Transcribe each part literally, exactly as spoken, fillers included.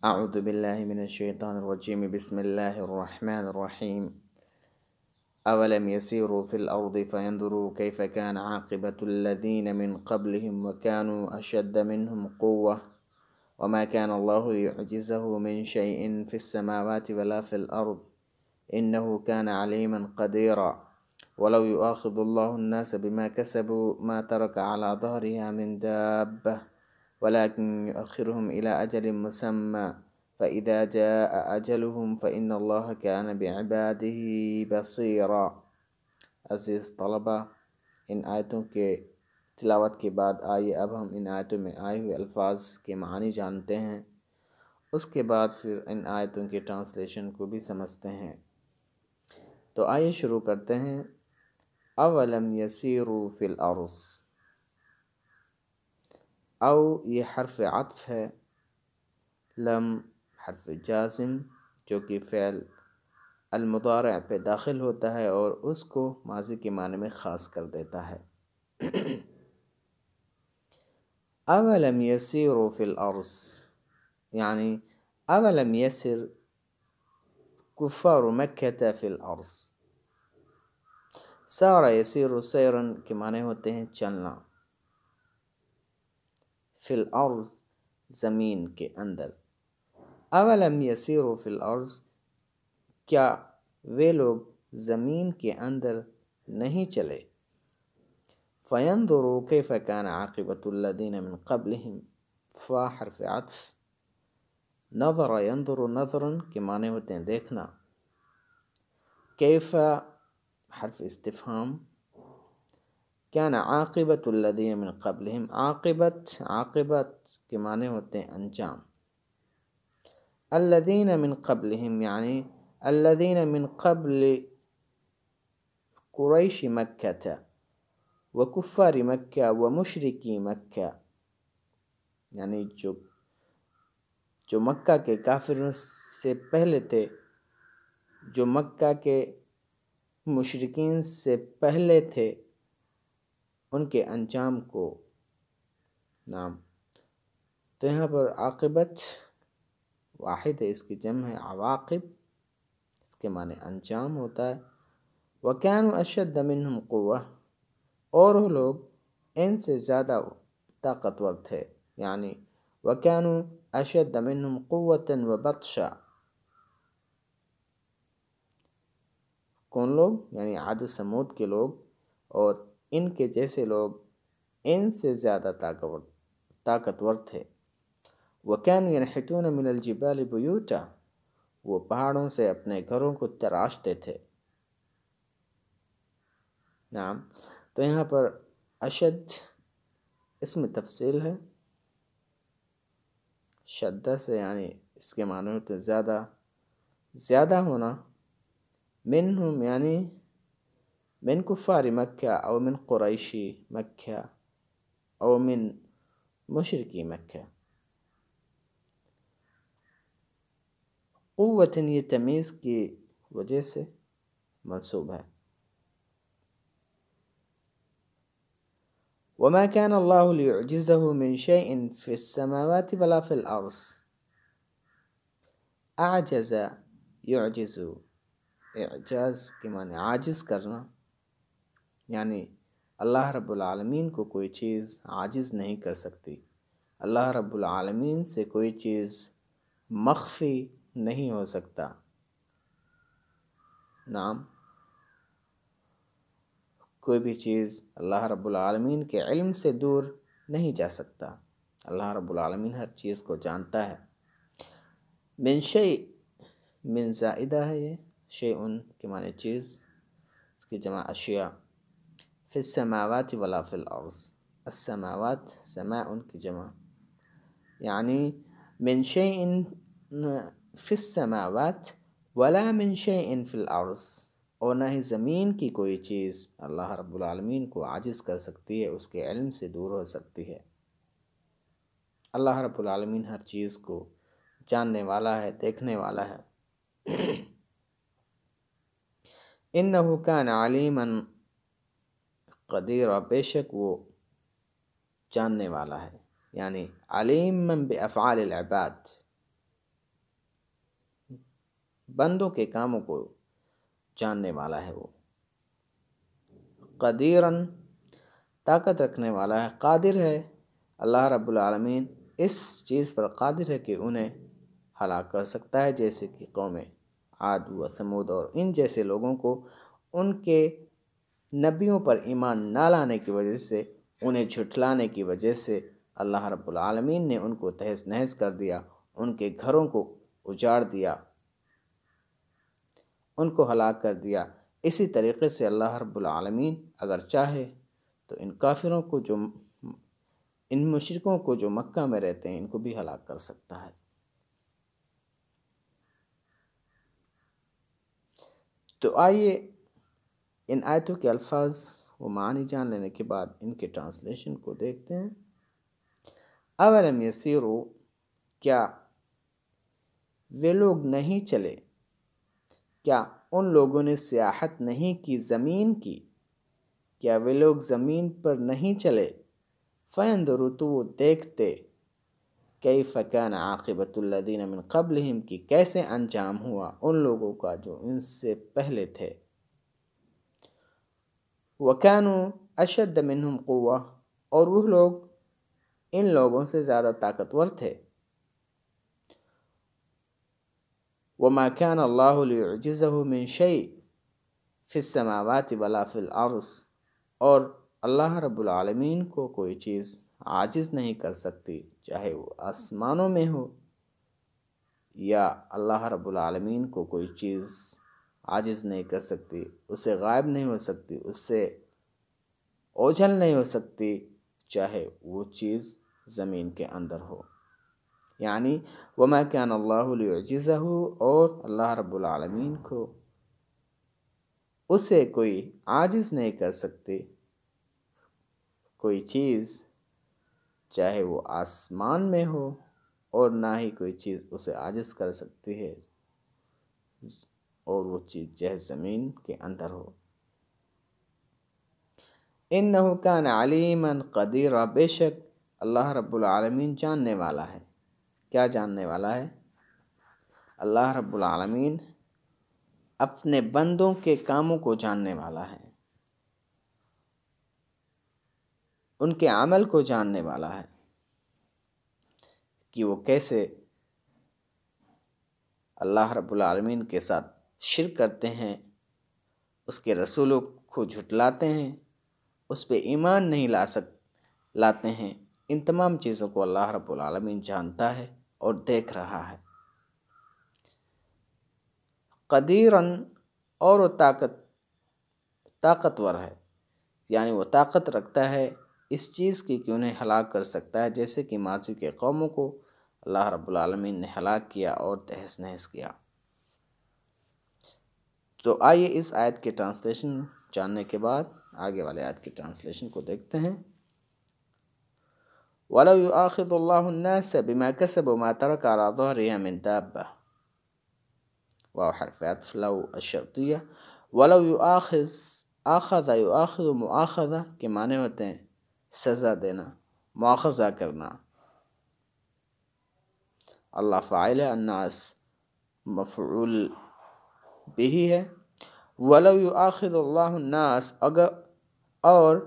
اعوذ باللہ من الشیطان الرجیم بسم اللہ الرحمن الرحیم اولم يسيروا في الارض فينظروا كيف كان عاقبة الذين من قبلهم وكانوا اشد منهم قوة وما كان الله ليعجزه من شيء في السماوات ولا في الارض انه كان عليما قديرا ولو يؤاخذ الله الناس بما كسبوا ما ترك على ظهرها من دابة ولكن يؤخرهم إلى أجل مسمى فإذا جاء أجلهم فإن الله كان بعباده بصيرا۔ عزیز طلبہ، ان آیتوں کے تلاوت کے بعد آئیے اب ہم ان آیتوں میں آئے ہوئے الفاظ کے معنی جانتے ہیں، اس کے بعد پھر ان آیتوں کے ٹرانسلیشن کو بھی سمجھتے ہیں۔ تو آئیے شروع کرتے ہیں۔ اولم یسیروا فی الارض، او یہ حرف عطف ہے، لم حرف جازم جو کہ فعل المضارع پہ داخل ہوتا ہے اور اس کو ماضی کے معنی میں خاص کر دیتا ہے۔ اولم یسیروا فی الارض یعنی اولم یسر کفار مکہ فی الارض۔ سارا یسیر سیرن کے معنی ہوتے ہیں چلنا، فی الارض زمین کے اندر۔ اولم یسیروا فی الارض، کیا وہ لوگ زمین کے اندر نہیں چلے؟ فینظروا کیف کان عاقبۃ الذین من قبلہم، فا حرف عطف، نظر ینظر نظرا کے معنی ہوتے ہیں دیکھنا، کیف حرف استفہام، کان عاقبۃ الذین من قبلہم، عاقبت عاقبت کے معنی ہوتے ہیں انجام، الذین من قبلہم یعنی الذین من قبل قریش مکہ و کفار مکہ و مشرکی مکہ، یعنی جو جو مکہ کے کافروں سے پہلے تھے، جو مکہ کے مشرکین سے پہلے تھے، ان کے انجام کو نام۔ تو یہاں پر عاقبت واحد ہے، اس کی جمع ہے عواقب، اس کے معنی انجام ہوتا ہے۔ وَكَانُوا أَشَدَّ مِنْهُمْ قُوَّةً، اور وہ لوگ ان سے زیادہ طاقتور تھے، یعنی وَكَانُوا أَشَدَّ مِنْهُمْ قُوَّةً وَبَطْشًا۔ کون لوگ؟ یعنی عاد و سمود کے لوگ، اور ان کے جیسے لوگ ان سے زیادہ طاقتور طاقتور تھے۔ وَكَانُوا يَنْحِتُونَ مِنَ الْجِبَالِ بُيُوتًا، وہ پہاڑوں سے اپنے گھروں کو تراشتے تھے۔ نعم، تو یہاں پر اشد اسم تفصیل ہے، شدہ سے یعنی اس کے معنی ہوتے زیادہ زیادہ ہونا، منہم یعنی من کفار مکہ او من قریشی مکہ او من مشرکی مکہ۔ قوتاً یہ تمیز کی وجہ سے منصوب ہے۔ وما كان الله ليعجزه من شيء في السماوات ولا في الأرض۔ اعجز يعجز، اعجاز کے معنی عاجز کرنا، یعنی اللہ رب العالمین کو کوئی چیز عاجز نہیں کر سکتی، اللہ رب العالمین سے کوئی چیز مخفی نہیں ہو سکتا۔ نعم، کوئی بھی چیز اللہ رب العالمین کے علم سے دور نہیں جا سکتا، اللہ رب العالمین ہر چیز کو جانتا ہے۔ من شیء، من زائدہ ہے، یہ شیء کے معنی چیز، اس کی جمع اشیاء۔ فی السماوات ولا فی الارض، السماوات سماء کی جمع، یعنی من شیء فی السماوات ولا من شیء فی الارض، اور نہ ہی زمین کی کوئی چیز اللہ رب العالمین کو عاجز کر سکتی ہے، اس کے علم سے دور ہو سکتی ہے۔ اللہ رب العالمین ہر چیز کو جاننے والا ہے، دیکھنے والا ہے۔ انہ کان علیما قدیرا، بے شک وہ جاننے والا ہے، یعنی علیم بافعال العباد، بندوں کے کاموں کو جاننے والا ہے، وہ قدیرن طاقت رکھنے والا ہے، قادر ہے۔ اللہ رب العالمین اس چیز پر قادر ہے کہ انہیں ہلاک کر سکتا ہے، جیسے کہ قوم عاد و ثمود اور ان جیسے لوگوں کو ان کے نبیوں پر ایمان نہ لانے کی وجہ سے، انہیں جھٹلانے کی وجہ سے اللہ رب العالمین نے ان کو تہس نہس کر دیا، ان کے گھروں کو اجاڑ دیا، ان کو ہلاک کر دیا۔ اسی طریقے سے اللہ رب العالمین اگر چاہے تو ان کافروں کو، جو ان مشرکوں کو جو مکہ میں رہتے ہیں، ان کو بھی ہلاک کر سکتا ہے۔ تو آئیے ان آیتوں کے الفاظ و معانی جان لینے کے بعد ان کے ٹرانسلیشن کو دیکھتے ہیں۔ اولم یسیرو، کیا وہ لوگ نہیں چلے، کیا ان لوگوں نے سیاحت نہیں کی زمین کی، کیا وہ لوگ زمین پر نہیں چلے، فینظروا، تو وہ دیکھتے، کیف کان عاقبۃ الذین من قبلہم، کی کیسے انجام ہوا ان لوگوں کا جو ان سے پہلے تھے، وکانوا اشد منہم قوہ، اور وہ لوگ ان لوگوں سے زیادہ طاقتور تھے، وما كان اللہ لیعجزہ من شیء فی السماوات ولا فی الارض، اور اللہ رب العالمین کو کوئی چیز عاجز نہیں کر سکتی، چاہے وہ آسمانوں میں ہو، یا اللہ رب العالمین کو کوئی چیز عاجز نہیں کر سکتی، اس سے غائب نہیں ہو سکتی، اس سے اوجھل نہیں ہو سکتی، چاہے وہ چیز زمین کے اندر ہو۔ یعنی وما كان اللہ لیعجزہ، اور اللہ رب العالمین کو اسے کوئی عاجز نہیں کر سکتی کوئی چیز، چاہے وہ آسمان میں ہو، اور نہ ہی کوئی چیز اسے عاجز کر سکتی ہے، اور وہ چیز چاہے زمین کے اندر ہو۔ انہ کان علیما قدیرا، بے شک اللہ رب العالمین جاننے والا ہے۔ کیا جاننے والا ہے؟ اللہ رب العالمین اپنے بندوں کے کاموں کو جاننے والا ہے، ان کے عمل کو جاننے والا ہے، کہ وہ کیسے اللہ رب العالمین کے ساتھ شرک کرتے ہیں، اس کے رسولوں کو جھٹلاتے ہیں، اس پہ ایمان نہیں لا سک لاتے ہیں۔ ان تمام چیزوں کو اللہ رب العالمین جانتا ہے اور دیکھ رہا ہے۔ قدیراً، اور وہ طاقت طاقتور ہے، یعنی وہ طاقت رکھتا ہے اس چیز کی کہ انہیں ہلاک کر سکتا ہے، جیسے کہ ماضی کے قوموں کو اللہ رب العالمین نے ہلاک کیا اور تہس نہس کیا۔ تو آئیے اس آیت کے ٹرانسلیشن جاننے کے بعد آگے والے آیت کی ٹرانسلیشن کو دیکھتے ہیں۔ وَلَوْ يُؤَاخِذُ اللَّهُ النَّاسَ بِمَا كَسَبُوا مَا تَرَكَ عَلَى ظَهْرِهَا مِن دَابَّةٍ، واو حرف عطف لو الشرطیہ۔ وَلَوْ يُؤَاخِذ، آخذ یؤاخذ مؤاخذہ کے معنی ہوتے ہیں سزا دینا، مواخذہ کرنا۔ اللہ فاعل ہے، الناس مفعول بھی ہے۔ وَلَوْ يُؤَاخِذُ اللَّهُ النَّاسَ، اگر اور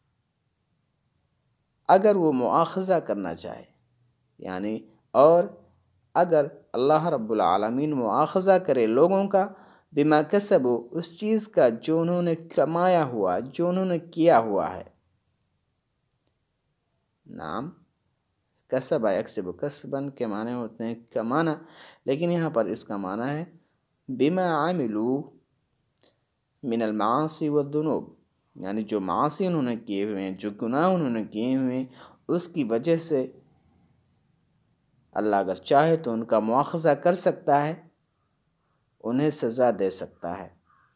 اگر وہ مواخذہ کرنا چاہے، یعنی اور اگر اللہ رب العالمین مواخذہ کرے لوگوں کا، بما کسبوا، اس چیز کا جو انہوں نے کمایا ہوا، جو انہوں نے کیا ہوا ہے۔ نعم، کسب یکسب کسبن کے معنی ہوتے ہیں کمانا، لیکن یہاں پر اس کا معنی ہے بما عملوا من المعاصی والذنوب، یعنی جو معاصی انہوں نے کیے ہوئے ہیں، جو گناہ انہوں نے کیے ہوئے ہیں، اس کی وجہ سے اللہ اگر چاہے تو ان کا مواخذہ کر سکتا ہے، انہیں سزا دے سکتا ہے۔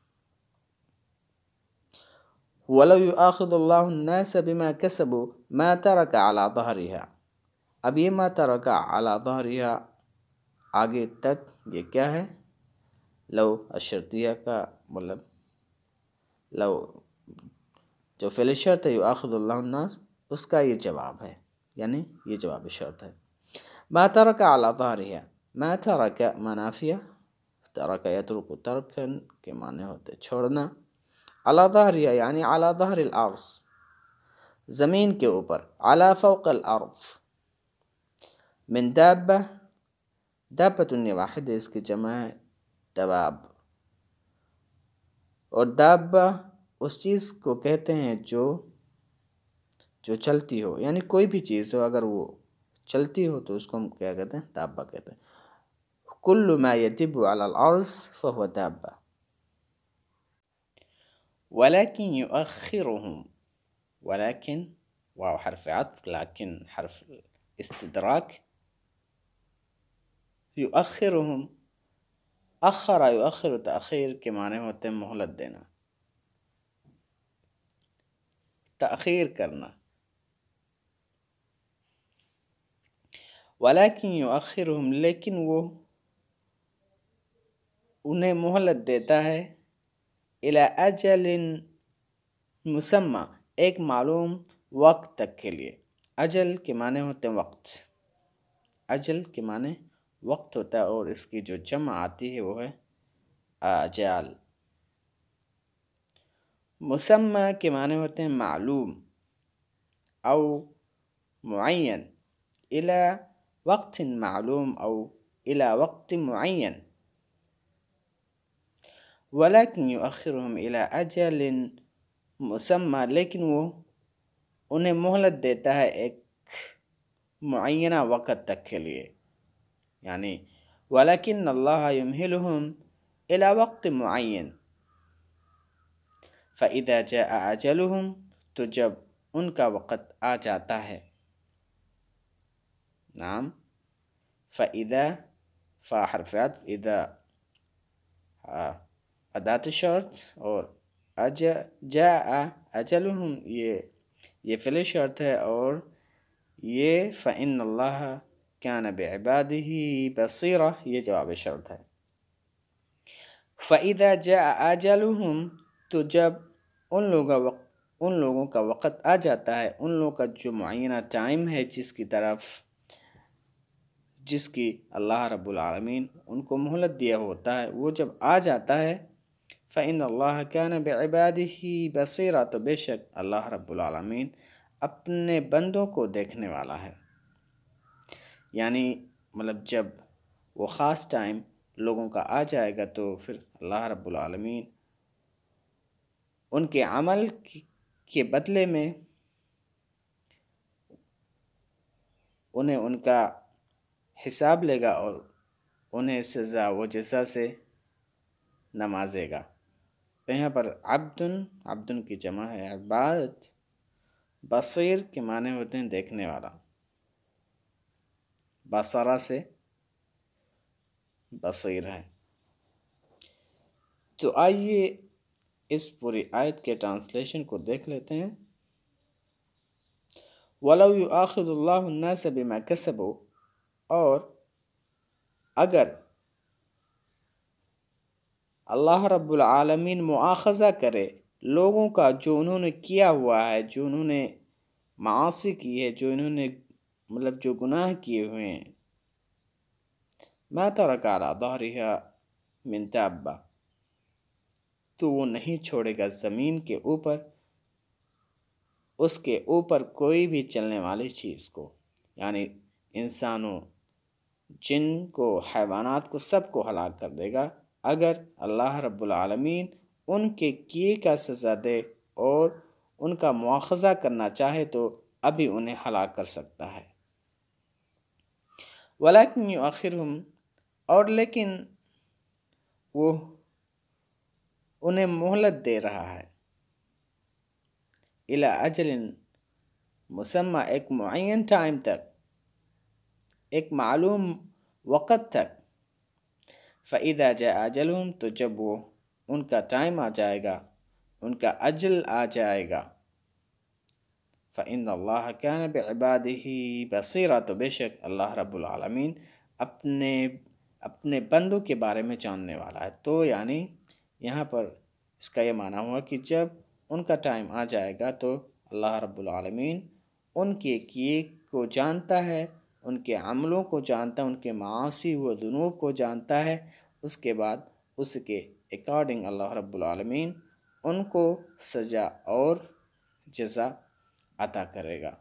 وَلَوْ يُؤَاخِذُ اللَّهُ النَّاسَ بِمَا كَسَبُوا مَا تَرَكَ عَلَى ظَهْرِهَا، اب یہ ما ترک علی ظہرها آگے تک یہ کیا ہے؟ لو الشرطیہ کا مطلب لو جو فعل شرط ہے، یؤاخذ اللہ الناس، اس کا یہ جواب ہے، یعنی یہ جواب شرط ہے۔ ما ترک علی ظہرها، ما ترک منافیہ، ترک یترک ترکن کے معنی ہوتے چھوڑنا. علی ظہریہ یعنی علی ظہر الارض، زمین کے اوپر. علی فوق الارض. من دابہ، دابۃ واحد اس کی جمع ہے دواب، اور دابہ اس چیز کو کہتے ہیں جو جو چلتی ہو، یعنی کوئی بھی چیز ہو اگر وہ چلتی ہو تو اس کو ہم کیا کہتے ہیں؟ دابہ کہتے ہیں. کل ما یدب علی الارض فهو دابہ. ولكن يؤخرهم، ولكن واو حرف عطف، لكن حرف استدراک. یؤخرهم، اخر یؤخر تاخیر کے معنی ہوتے ہیں مہلت دینا، تاخیر کرنا. ولیکن یؤخرهم، لیکن وہ انہیں مہلت دیتا ہے. الی اجل مسمی، ایک معلوم وقت تک کے لیے. اجل کے معنی ہوتے ہیں وقت، اجل کے معنی وقت ہوتا ہے، اور اس کی جو جمع آتی ہے وہ ہے آجال. مسمی کے معنی ہوتے ہیں معلوم او معین. الی وقت معلوم او الی وقت معین. ولیکن یؤخرهم الی اجل مسمی، لیکن وہ انہیں مہلت دیتا ہے ایک معینہ وقت تک کے لیے. یعنی ولیکن اللہ یمہلہم الی وقت معین. فاذا جاء اجلہم، تو جب ان کا وقت آ جاتا ہے. نعم. فاذا، فا حرف عطف، اذا اداۃ شرط، اور اج جاء اجلہم یہ یہ فعل شرط ہے، اور یہ فإن اللہ کان بعبادہ بصیرا یہ جواب شرط ہے. فإذا جاء اجلہم، تو جب ان لوگوں وقت ان لوگوں کا وقت آ جاتا ہے، ان لوگوں کا جو معینہ ٹائم ہے جس کی طرف جس کی اللہ رب العالمین ان کو مہلت دیا ہوتا ہے، وہ جب آ جاتا ہے. فإن اللہ کان بعبادہ بصیرا، تو بے شک اللہ رب العالمین اپنے بندوں کو دیکھنے والا ہے. یعنی مطلب جب وہ خاص ٹائم لوگوں کا آ جائے گا تو پھر اللہ رب العالمین ان کے عمل کے بدلے میں انہیں ان کا حساب لے گا اور انہیں سزا و جزا سے نوازے گا. تو یہاں پر عبدن، عبدن کی جمع ہے عباد. بصیر کے معنی ہوتے ہیں دیکھنے والا، بصرہ سے بصیر ہے. تو آئیے اس پوری آیت کے ٹرانسلیشن کو دیکھ لیتے ہیں. وَلَوْ يُؤَاخِذُ اللَّهُ النَّاسَ بِمَا كَسَبُوا، اور اگر اللہ رب العالمین مؤاخذہ کرے لوگوں کا جو انہوں نے کیا ہوا ہے، جو انہوں نے معاصی کی ہے، جو انہوں نے مطلب جو گناہ کیے ہوئے ہیں. مَا تَرَكَ عَلَى ظَهْرِهَا مِن دَابَّةٍ، تو وہ نہیں چھوڑے گا زمین کے اوپر اس کے اوپر کوئی بھی چلنے والی چیز کو. یعنی انسانوں، جن کو، حیوانات کو، سب کو ہلاک کر دے گا اگر اللہ رب العالمین ان کے کیے کا سزا دے اور ان کا مواخذہ کرنا چاہے تو ابھی انہیں ہلاک کر سکتا ہے. ولیکن یؤخرہم، اور لیکن وہ انہیں مہلت دے رہا ہے. الی اجل مسمی، ایک معین ٹائم تک، ایک معلوم وقت تک. فَإِذَا جَاءَ أَجَلُهُمْ، تو جب وہ ان کا ٹائم آ جائے گا، ان کا اجل آ جائے گا. فَإِنَّ اللَّهَ كَانَ بِعِبَادِهِ بَصِيرًا، تو بے شک اللہ رب العالمین اپنے اپنے بندوں کے بارے میں جاننے والا ہے. تو یعنی یہاں پر اس کا یہ معنی ہوا کہ جب ان کا ٹائم آ جائے گا تو اللہ رب العالمین ان کے کیے کو جانتا ہے، ان کے عملوں کو جانتا ہے، ان کے معاصی و ذنوب کو جانتا ہے، اس کے بعد اس کے اکارڈنگ اللہ رب العالمین ان کو سزا اور جزا عطا کرے گا۔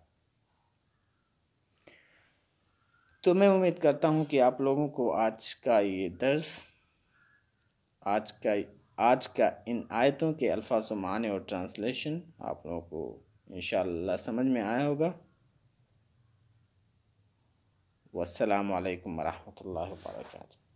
تو میں امید کرتا ہوں کہ آپ لوگوں کو آج کا یہ درس آج کا آج کا ان آیتوں کے الفاظ و معنی اور ٹرانسلیشن آپ لوگوں کو انشاءاللہ سمجھ میں آیا ہوگا۔ والسلام علیکم ورحمۃ اللہ وبرکاتہ۔